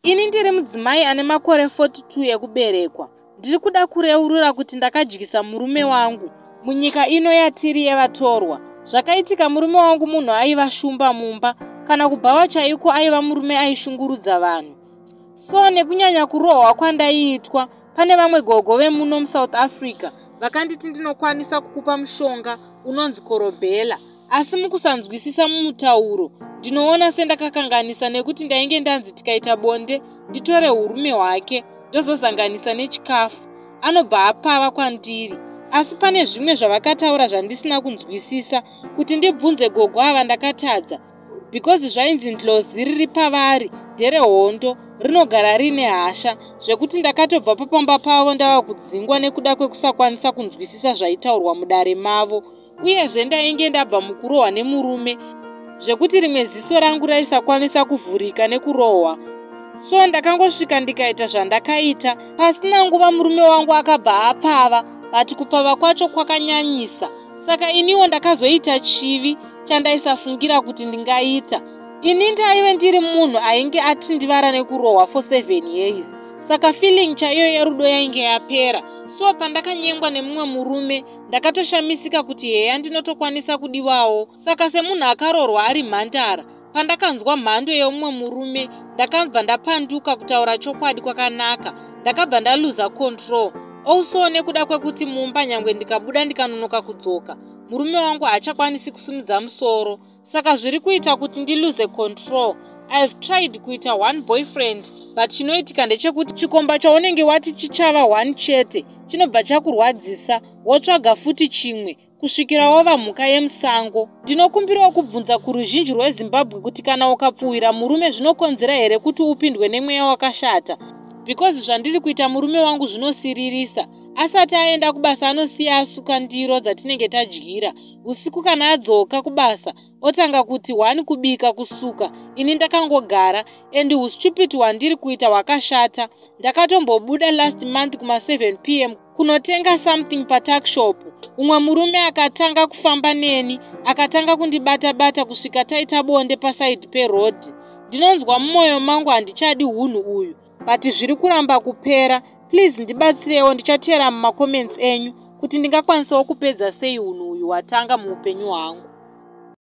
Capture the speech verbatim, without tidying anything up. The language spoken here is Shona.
Ini ndiri mudzimai ane makore forty-two ekuberekwa. Ndiri kuda kureurura kuti ndakadyisa murume wangu munyika ino yatiri yevatorwa. Zvakaitika murume wangu munhu aiva shumba mumba, kana kubvawa chaiko aiva murume aishungurudza vanhu. So nekunyanya kurohwa kwandaiitwa, pane vamwe gogo vemuno muSouth Africa vakanditi ndinokwanisa kukupa mushonga unonzi korobhela, asi mukusanzwisisa mumutauro ndinoona sendakakanganisa nekuti ndainge ndanzi tikaita bonde nditore urume hwake ndozozanganisa nechikafu, anobva apava kwandiri. Asi pane zvimwe zvavakataura zvandisina kunzwisisa kuti ndibvunze gogo ava ndakatadza, because zvainzi ndlozi riri pavari nderehondo rinogara rine hasha, zvekuti ndakatobva papamba pavo ndava kudzingwa nekuda kwekusakwanisa kunzwisisa zvaitaurwa mudare mavo, uyezve ndainge ndabva mukurohwa nemurume zvekuti rimwe ziso rangu raisakwanisa kuvhurika nekurohwa. So ndakangosvika ndikaita zvandakaita, pasina nguva murume wangu akabva apava, but kupava kwacho kwakanyanyisa. Saka iniwo ndakazoita chivi chandaisafungira kuti ndingaita. Ini ndaive ndiri munhu ainge atindivara nekurohwa for seven years. Saka feeling chaiyo yerudo yainge yapera. So pandakanyengwa nemumwe murume ndakatoshamisika kuti heya ndinotokwanisa kudiwawo. Saka semunhu akarorwa ari mhandara, pandakanzwa mhando yeumwe murume ndakabva ndapanduka kutaura chokwadi kwakanaka, ndakabva ndaluza control. Also nekuda kwekuti mumba nyangwe ndikabuda ndikanonoka kudzoka, murume wangu haachakwanisi kusimudza musoro. Saka zviri kuita kuti ndiluze control. I've tried kuita one boyfriend, but chinoitika ndechekuti chikomba chaunenge wati chichava one chete chinobva chakurwadzisa, wotsvaga futi chimwe kusvikira wava mhuka yemusango. Ndinokumbirawo kubvunza kuruzhinji rweZimbabwe kuti kana ukapfuwira murume zvinokonzera here kuti upindwe nemweya wakashata, because zvandiri kuita murume wangu zvinosiririsa. Asati aenda kubasa anosiya asuka ndiro dzatinenge tadyira. Usiku kana adzoka kubasa otanga kuti wani kubika kusuka, ini ndakangogara. And ustupid hwandiri kuita hwakashata. Ndakatombobuda last month kuma seven p m kunotenga something patuck shop. Umwe murume akatanga kufamba neni, akatanga kundibata-bata kusvika taita bonde paside peroad. Ndinonzwa mumwoyo mangu handichadi hunhu uyu, but zviri kuramba kupera. Please ndibatsirewo, ndichatera mumacomments enyu kuti ndingakwanisawo kupedza sei hunhu uyu watanga muupenyu hwangu.